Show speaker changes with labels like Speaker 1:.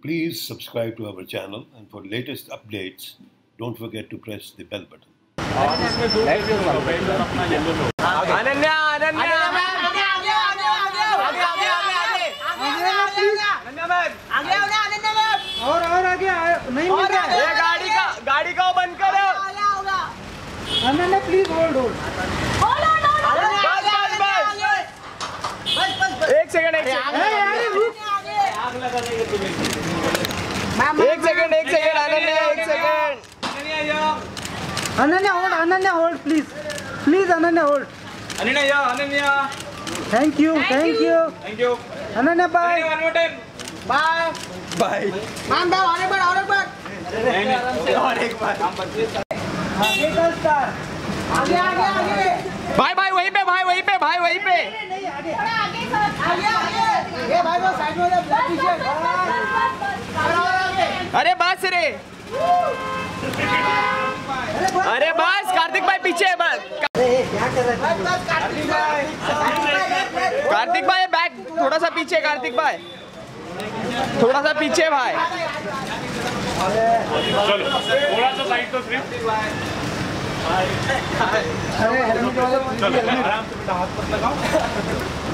Speaker 1: Please subscribe to our channel, and for latest updates, don't forget to press the bell button.
Speaker 2: Ananya Ananya
Speaker 3: और आगे नहीं मिल रहा है।
Speaker 2: ये गाड़ी का बंद करो।
Speaker 3: Ananya please hold hold.
Speaker 2: एक सेकंड एक सेकंड अनन्या एक second.
Speaker 3: Ananya hold please Ananya hold.
Speaker 2: Ananya
Speaker 3: thank you Ananya bye
Speaker 2: bye
Speaker 3: ma'am और एक बार आगे का स्टार आगे
Speaker 2: भाई वहीं पे
Speaker 3: नहीं आगे ये भाई वो साइड में ब्लैक टी-शर्ट
Speaker 2: अरे बस रे अरे बस कार्तिक भाई पीछे बस
Speaker 3: क्या कर रहे हैं
Speaker 2: कार्तिक भाई बैक थोड़ा सा पीछे कार्तिक भाई थोड़ा सा पीछे भाई
Speaker 4: चलो थोड़ा सा साइड तो सिर्फ
Speaker 3: अरे
Speaker 4: चलो आराम से हाथ मत लगाओ